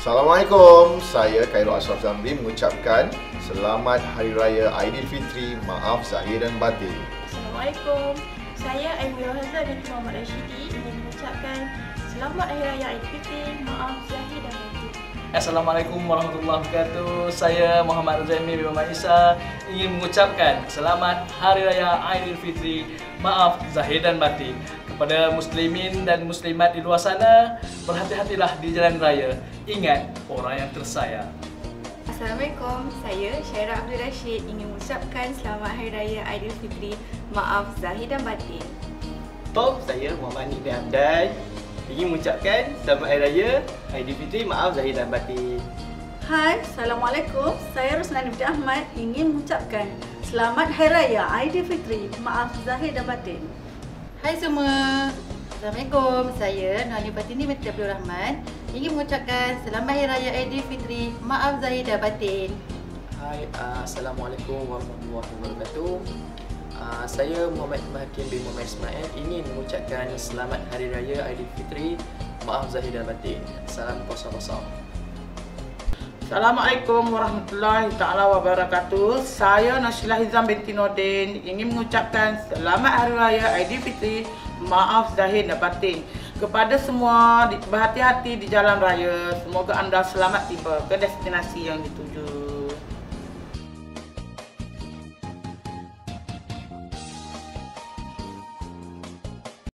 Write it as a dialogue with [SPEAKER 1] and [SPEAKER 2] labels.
[SPEAKER 1] Assalamualaikum, saya Khairul Ashraf Zamri mengucapkan Selamat Hari Raya Aidilfitri, maaf zahir dan batin.
[SPEAKER 2] Assalamualaikum, saya Amirul Hazar binti Muhammad Rashidi ingin mengucapkan Selamat Hari Raya Aidilfitri, maaf zahir dan batin.
[SPEAKER 3] Assalamualaikum warahmatullahi wabarakatuh. Saya Muhammad Zaimi bin Muhammad Isa ingin mengucapkan Selamat Hari Raya Aidilfitri, maaf zahir dan batin. Kepada muslimin dan muslimat di luar sana, berhati-hatilah di jalan raya. Ingat orang yang tersayang.
[SPEAKER 4] Assalamualaikum, saya Syairah Abdul Rashid ingin mengucapkan Selamat Hari Raya Aidilfitri, maaf zahir dan batin.
[SPEAKER 5] Saya Muhammad Anik bin Abdal ingin mengucapkan Selamat Hari Raya Aidilfitri, maaf zahir dan batin.
[SPEAKER 6] Hai, Assalamualaikum. Saya Rosnani binti Ahmad ingin mengucapkan Selamat Hari Raya Aidilfitri, maaf zahir dan batin.
[SPEAKER 7] Hai semua. Assalamualaikum. Saya Nurani Fatini binti Abdul Rahman ingin mengucapkan Selamat Hari Raya Aidilfitri, maaf zahir dan batin.
[SPEAKER 8] Hai, Assalamualaikum warahmatullahi wabarakatuh. Saya Muhammad Hakim bin Muhammad Ismail ingin mengucapkan Selamat Hari Raya Aidilfitri, maaf zahir dan batin. Salam kosong-kosong.
[SPEAKER 9] Assalamualaikum warahmatullahi taala wabarakatuh. Saya Nashilah Hizam binti Nordin ingin mengucapkan Selamat Hari Raya Aidilfitri, maaf zahir dan batin. Kepada semua, berhati-hati di jalan raya. Semoga anda selamat tiba ke destinasi yang dituju.